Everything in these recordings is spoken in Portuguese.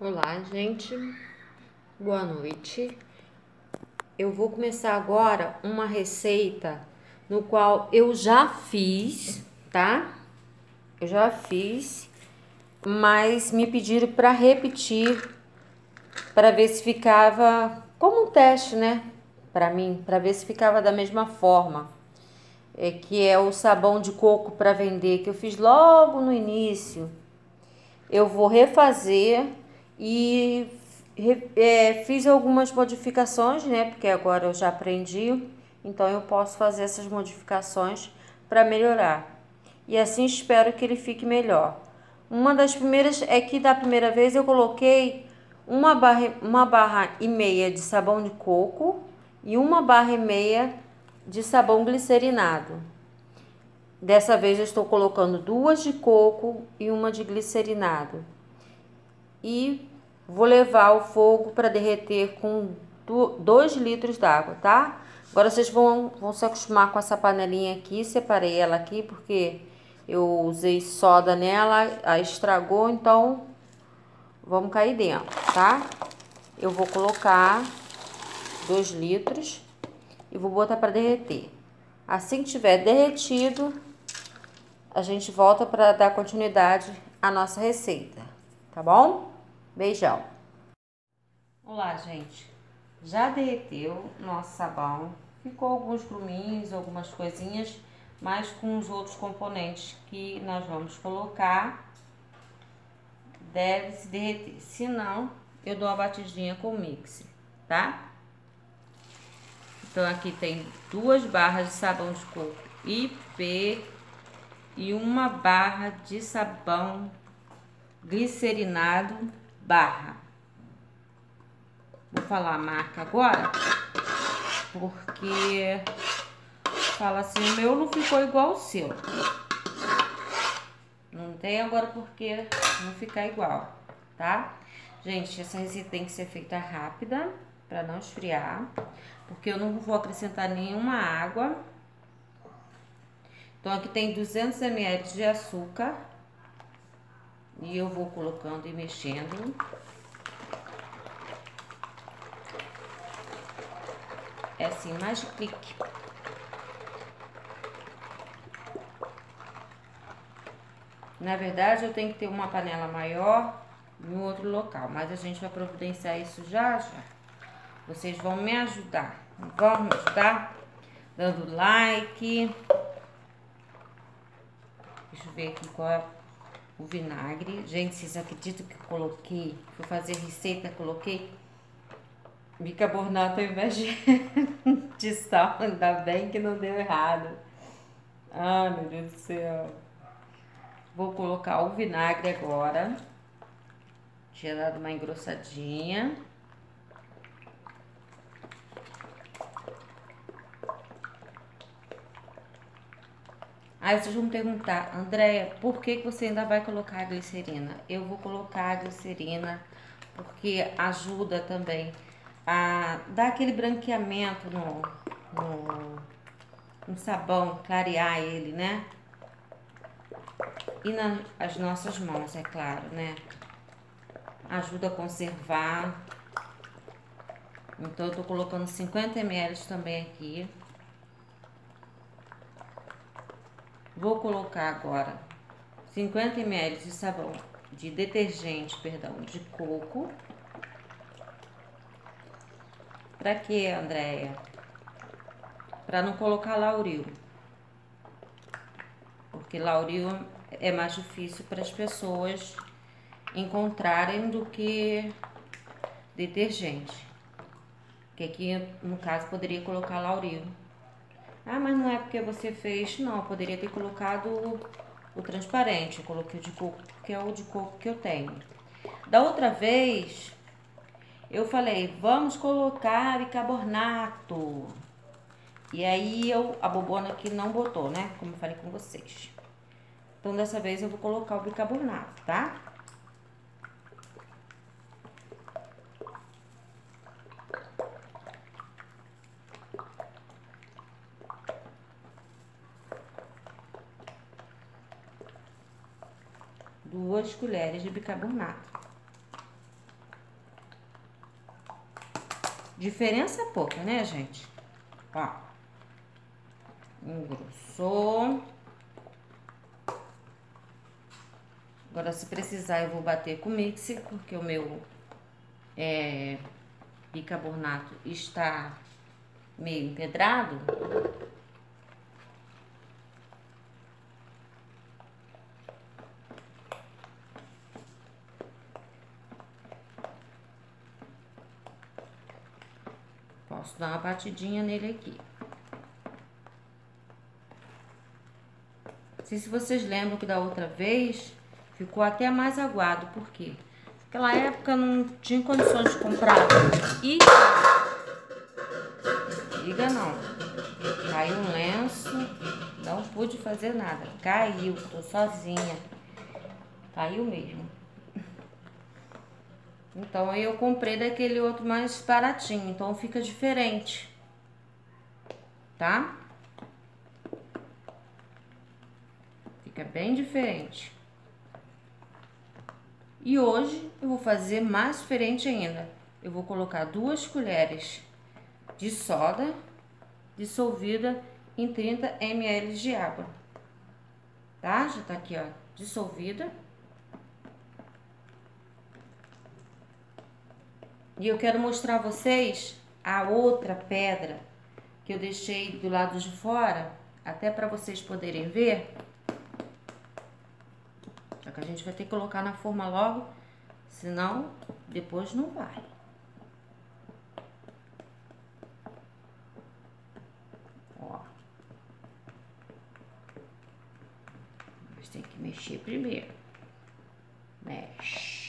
Olá, gente. Boa noite. Eu vou começar agora uma receita no qual eu já fiz, tá? Eu já fiz, mas me pediram para repetir para ver se ficava como um teste, né? Para mim, para ver se ficava da mesma forma. Que é o sabão de coco para vender que eu fiz logo no início. Eu vou refazer e fiz algumas modificações, né? Porque agora eu já aprendi, então eu posso fazer essas modificações para melhorar. E assim espero que ele fique melhor. Uma das primeiras é que da primeira vez eu coloquei uma barra e meia de sabão de coco e uma barra e meia de sabão glicerinado. Dessa vez eu estou colocando 2 de coco e uma de glicerinado. E vou levar ao fogo para derreter com 2 litros d'água, tá? Agora vocês vão se acostumar com essa panelinha aqui. Separei ela aqui porque eu usei soda nela, a estragou, então vamos cair dentro, tá? Eu vou colocar 2 litros e vou botar para derreter. Assim que tiver derretido, a gente volta para dar continuidade à nossa receita, tá bom? Beijão! Olá, gente. Já derreteu nosso sabão. Ficou alguns gruminhos, algumas coisinhas, mas com os outros componentes que nós vamos colocar, deve se derreter. Se não, eu dou uma batidinha com o mix, tá? Então, aqui tem 2 barras de sabão de coco IP e uma barra de sabão glicerinado barra. Vou falar a marca agora, porque fala assim, o meu não ficou igual ao seu. Não tem agora porque não ficar igual, tá? Gente, essa receita tem que ser feita rápida, para não esfriar, porque eu não vou acrescentar nenhuma água. Então, aqui tem 200 ml de açúcar. E eu vou colocando e mexendo. É assim, mais de clique. Na verdade, eu tenho que ter uma panela maior em outro local, mas a gente vai providenciar isso já já. Vocês vão me ajudar, vão me ajudar dando like. Deixa eu ver aqui qual é o vinagre. Gente, vocês acreditam que eu coloquei, fui fazer receita, coloquei bicarbonato ao invés de sal. Ainda bem que não deu errado. Ah, meu Deus do céu. Vou colocar o vinagre agora. Tinha dado uma engrossadinha. Aí vocês vão perguntar, Andréia, por que você ainda vai colocar a glicerina? Eu vou colocar a glicerina porque ajuda também a dar aquele branqueamento no sabão, clarear ele, né? E nas nossas mãos, é claro, né? Ajuda a conservar. Então, eu tô colocando 50 ml também aqui. Vou colocar agora 50 ml de sabão, de detergente, perdão, de coco. Pra quê, Andréia? Pra não colocar lauril. Porque lauril é mais difícil para as pessoas encontrarem do que detergente. Que aqui, no caso, poderia colocar lauril. Ah, mas não é porque você fez, não. Eu poderia ter colocado o transparente. Eu coloquei o de coco, porque é o de coco que eu tenho. Da outra vez, eu falei, vamos colocar bicarbonato. E aí, a bobona aqui não botou, né? Como eu falei com vocês. Então, dessa vez, eu vou colocar o bicarbonato, tá? Duas colheres de bicarbonato. Diferença pouca, né, gente? Ó. Engrossou. Agora, se precisar, eu vou bater com o mixer, porque o meu bicarbonato está meio empedrado. Posso dar uma batidinha nele aqui. Não sei se vocês lembram que da outra vez ficou até mais aguado, por quê? Naquela época não tinha condições de comprar. E liga não. Caiu um lenço, não pude fazer nada. Caiu, tô sozinha. Caiu mesmo. Então aí eu comprei daquele outro mais baratinho, então fica diferente. Tá? Fica bem diferente. E hoje eu vou fazer mais diferente ainda. Eu vou colocar 2 colheres de soda dissolvida em 30 ml de água. Tá? Já tá aqui, ó, dissolvida. E eu quero mostrar a vocês a outra pedra que eu deixei do lado de fora, até para vocês poderem ver. Só que a gente vai ter que colocar na forma logo, senão depois não vai. Ó. Mas tem que mexer primeiro. Mexe.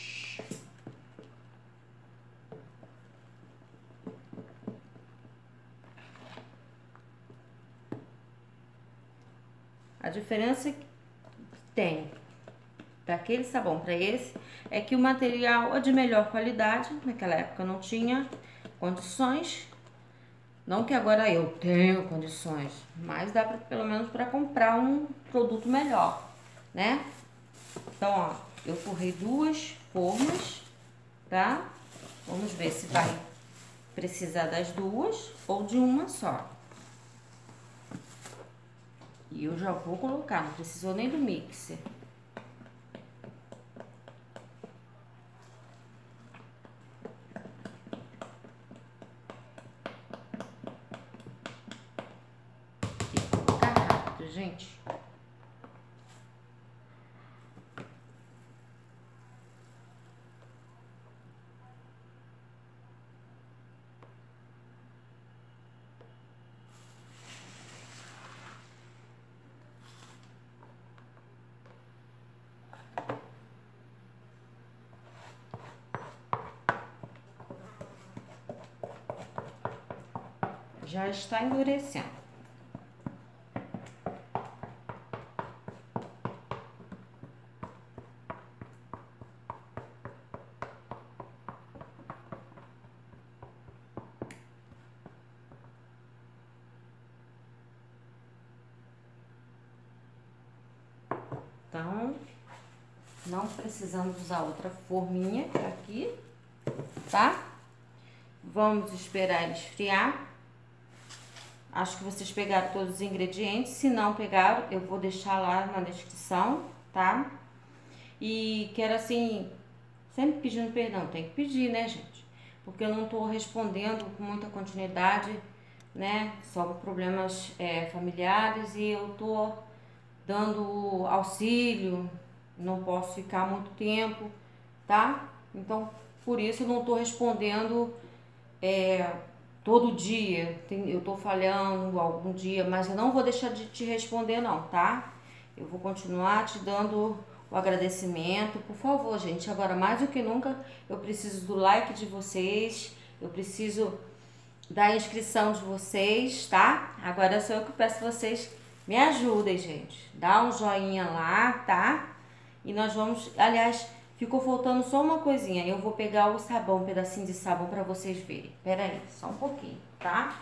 A diferença que tem daquele sabão para esse é que o material é de melhor qualidade. Naquela época não tinha condições, não que agora eu tenho condições, mas dá pra, pelo menos para comprar um produto melhor, né? Então, ó, eu forrei 2 formas, tá? Vamos ver se vai precisar das 2 ou de uma só. E eu já vou colocar, não precisou nem do mixer. Tem que colocar rápido, gente. Já está endurecendo. Então, não precisamos usar outra forminha aqui, tá? Vamos esperar ele esfriar. Acho que vocês pegaram todos os ingredientes. Se não pegaram, eu vou deixar lá na descrição, tá? E quero assim, sempre pedindo perdão, tem que pedir, né, gente? Porque eu não tô respondendo com muita continuidade, né? Sobre problemas familiares e eu tô dando auxílio, não posso ficar muito tempo, tá? Então, por isso eu não tô respondendo todo dia. Eu tô falhando algum dia, mas eu não vou deixar de te responder não, tá? Eu vou continuar te dando o agradecimento. Por favor, gente, agora mais do que nunca eu preciso do like de vocês, eu preciso da inscrição de vocês, tá? Agora sou eu que peço vocês me ajudem, gente. Dá um joinha lá, tá? E nós vamos... Aliás, ficou faltando só uma coisinha. Eu vou pegar o sabão, um pedacinho de sabão pra vocês verem. Pera aí, só um pouquinho, tá?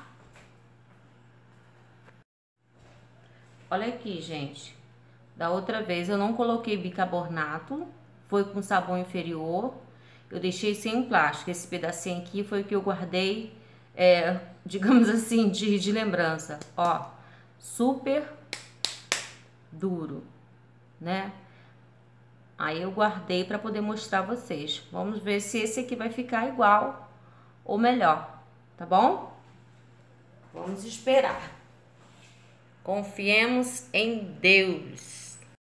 Olha aqui, gente. Da outra vez eu não coloquei bicarbonato. Foi com sabão inferior. Eu deixei sem plástico. Esse pedacinho aqui foi o que eu guardei digamos assim, de lembrança. Ó, super duro, né? Aí eu guardei para poder mostrar a vocês. Vamos ver se esse aqui vai ficar igual ou melhor, tá bom? Vamos esperar. Confiemos em Deus.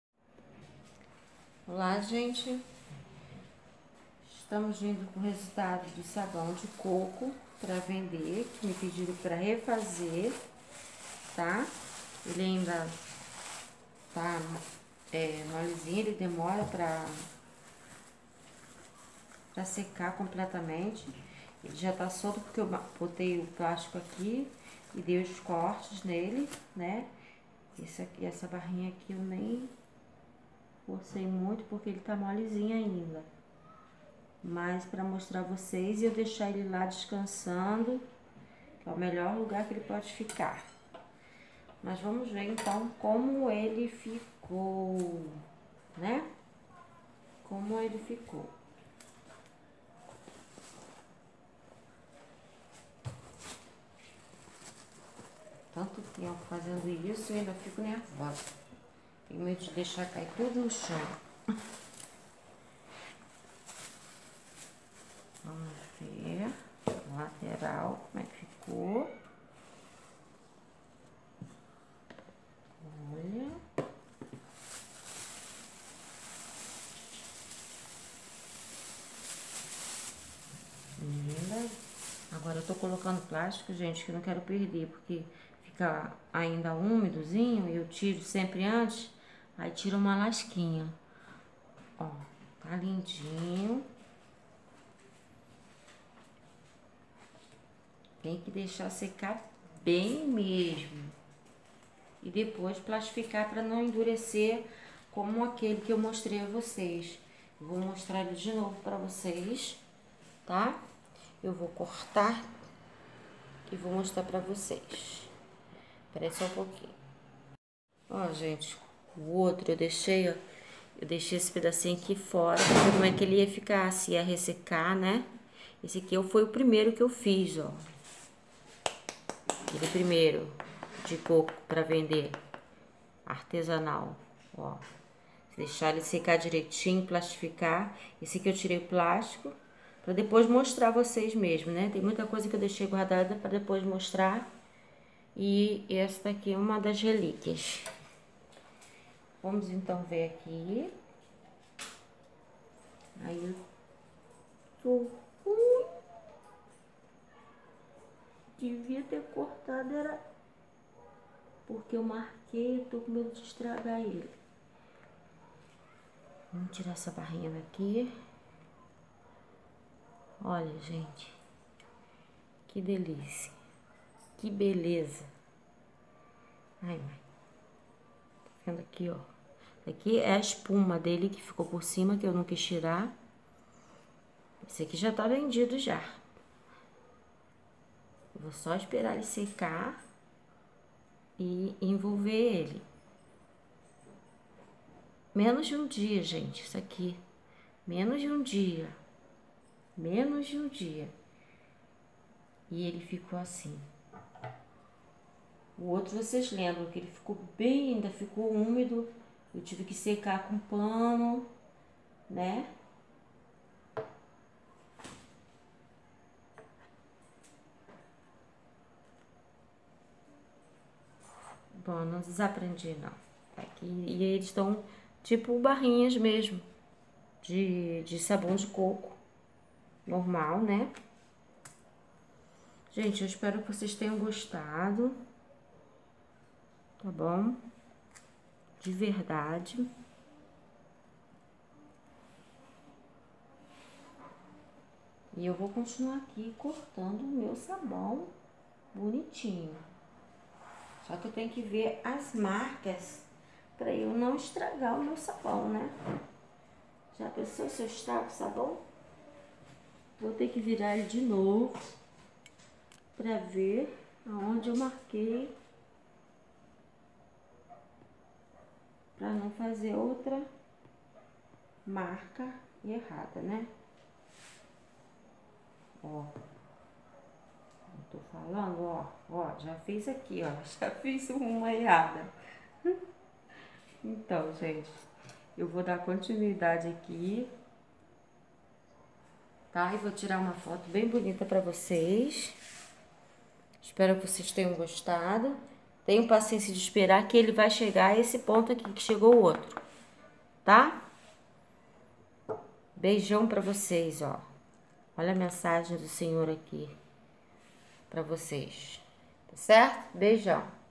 Olá, gente. Estamos vindo com o resultado do sabão de coco para vender, que me pediram para refazer, tá? Ele ainda tá molezinho, ele demora para secar completamente. Ele já tá solto porque eu botei o plástico aqui e dei os cortes nele, né? Essa barrinha aqui eu nem forcei muito porque ele tá molezinho ainda. Mas para mostrar a vocês e eu deixar ele lá descansando, que é o melhor lugar que ele pode ficar. Mas vamos ver então como ele ficou, né? Como ele ficou. Tanto tempo fazendo isso, eu ainda fico nervosa. Tenho medo de deixar cair tudo no chão. Vamos ver a lateral, como é que ficou. Olha. Linda. Agora eu tô colocando plástico, gente, que eu não quero perder, porque fica ainda úmidozinho e eu tiro sempre antes, aí tiro uma lasquinha. Ó, tá lindinho. Tem que deixar secar bem mesmo. E depois plastificar para não endurecer como aquele que eu mostrei a vocês. Eu vou mostrar ele de novo para vocês, tá? Eu vou cortar e vou mostrar para vocês. Espera aí só um pouquinho. Ó, gente, o outro eu deixei, ó. Eu deixei esse pedacinho aqui fora, pra ver como é que ele ia ficar, se ia ressecar, né? Esse aqui foi o primeiro que eu fiz, ó. Aquele primeiro de coco para vender, artesanal, ó. Deixar ele secar direitinho, plastificar. Esse aqui eu tirei o plástico para depois mostrar a vocês mesmo, né? Tem muita coisa que eu deixei guardada para depois mostrar. E essa daqui é uma das relíquias. Vamos então ver aqui. Aí eu tô ruim. Devia ter cortado, era porque eu marquei e tô com medo de estragar ele. Vamos tirar essa barrinha daqui. Olha, gente. Que delícia. Que beleza. Ai, mãe. Tá vendo aqui, ó. Aqui é a espuma dele que ficou por cima, que eu não quis tirar. Esse aqui já tá vendido já. Eu vou só esperar ele secar e envolver ele. Menos de um dia, gente, isso aqui. Menos de um dia. Menos de um dia. E ele ficou assim. O outro vocês lembram que ele ficou bem, ainda ficou úmido. Eu tive que secar com pano, né? Bom, não desaprendi não. Aqui, e eles estão tipo barrinhas mesmo de sabão de coco normal, né? Gente, eu espero que vocês tenham gostado, tá bom? De verdade. E eu vou continuar aqui cortando o meu sabão bonitinho. Só que eu tenho que ver as marcas para eu não estragar o meu sabão, né? Já pensou se eu estrago o sabão? Vou ter que virar ele de novo para ver aonde eu marquei, para não fazer outra marca errada, né? Ó, tô falando, ó, já fiz aqui, ó, já fiz uma errada. Então, gente, eu vou dar continuidade aqui, tá? E vou tirar uma foto bem bonita pra vocês. Espero que vocês tenham gostado. Tenham paciência de esperar que ele vai chegar a esse ponto aqui que chegou o outro, tá? Beijão pra vocês, ó. Olha a mensagem do Senhor aqui pra vocês, tá certo? Beijão.